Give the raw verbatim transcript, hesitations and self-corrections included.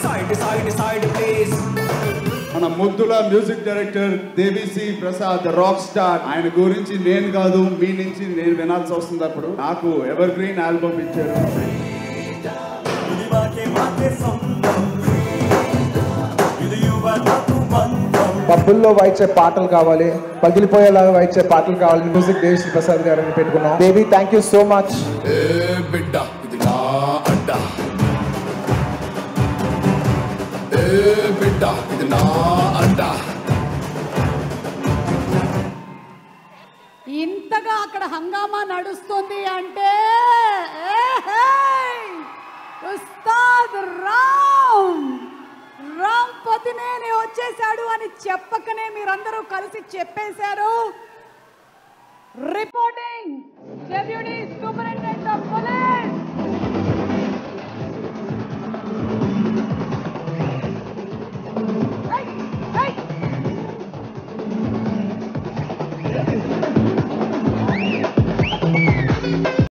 side side side please. మన ముద్దుల music director Devi Sri Prasad rock star ఆయన గురించి నేను కాదు మీ నుంచి నేను వినాల్సి వస్తుంది. అప్పుడు నాకు ఎవర్ గ్రీన్ ఆల్బమ్ ఇచ్చారు. పబ్బుల్లో వాయించే పాటలు కావాలి, పగిలిపోయేలాగా వాయించే పాటలు కావాలి. మ్యూజిక్ దేవిశ్రీ ప్రసాద్ గారిని పెట్టుకున్నాం. Devi thank you so much. ఇంతగా అక్కడ హంగామా నడుస్తుంది అంటే ఉస్తాద్ రామ్ రామ్ పతినేని వచ్చేసాడు అని చెప్పకనే మీరందరూ కలిసి చెప్పేశారు. Reporting deputy superintendent of police